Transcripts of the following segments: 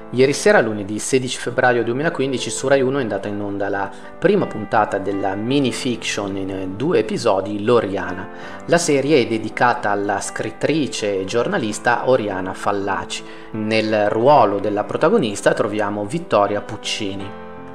Ieri sera, lunedì 16 febbraio 2015, su Rai 1 è andata in onda la prima puntata della mini-fiction in 2 episodi L'Oriana. La serie è dedicata alla scrittrice e giornalista Oriana Fallaci. Nel ruolo della protagonista troviamo Vittoria Puccini.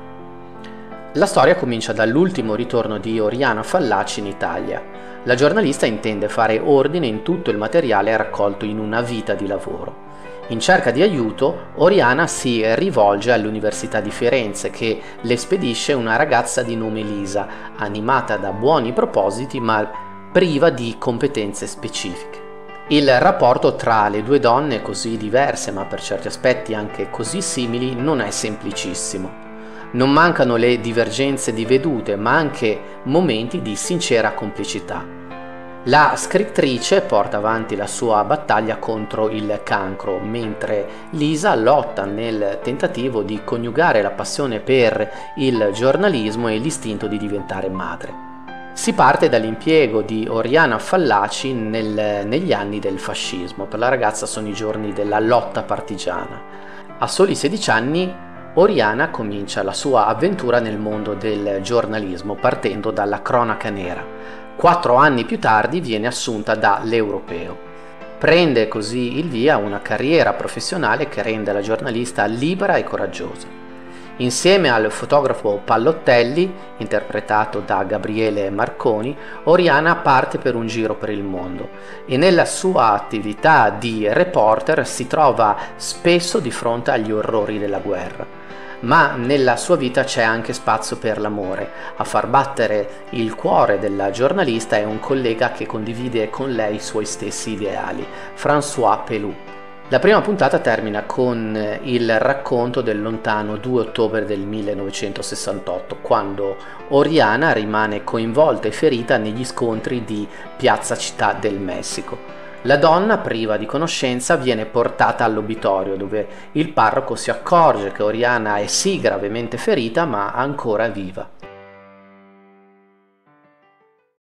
La storia comincia dall'ultimo ritorno di Oriana Fallaci in Italia. La giornalista intende fare ordine in tutto il materiale raccolto in una vita di lavoro. In cerca di aiuto, Oriana si rivolge all'Università di Firenze che le spedisce una ragazza di nome Lisa, animata da buoni propositi ma priva di competenze specifiche. Il rapporto tra le due donne, così diverse ma per certi aspetti anche così simili, non è semplicissimo. Non mancano le divergenze di vedute, ma anche momenti di sincera complicità. La scrittrice porta avanti la sua battaglia contro il cancro, mentre Lisa lotta nel tentativo di coniugare la passione per il giornalismo e l'istinto di diventare madre. Si parte dall'impiego di Oriana Fallaci negli anni del fascismo. Per la ragazza sono i giorni della lotta partigiana. A soli 16 anni Oriana comincia la sua avventura nel mondo del giornalismo partendo dalla cronaca nera. 4 anni più tardi viene assunta da L'Europeo. Prende così il via una carriera professionale che rende la giornalista libera e coraggiosa. Insieme al fotografo Pallottelli, interpretato da Gabriele Marconi, Oriana parte per un giro per il mondo e nella sua attività di reporter si trova spesso di fronte agli orrori della guerra. Ma nella sua vita c'è anche spazio per l'amore. A far battere il cuore della giornalista è un collega che condivide con lei i suoi stessi ideali, François Pelou. La prima puntata termina con il racconto del lontano 2 ottobre del 1968, quando Oriana rimane coinvolta e ferita negli scontri di Piazza Città del Messico. La donna, priva di conoscenza, viene portata all'obitorio, dove il parroco si accorge che Oriana è sì gravemente ferita, ma ancora viva.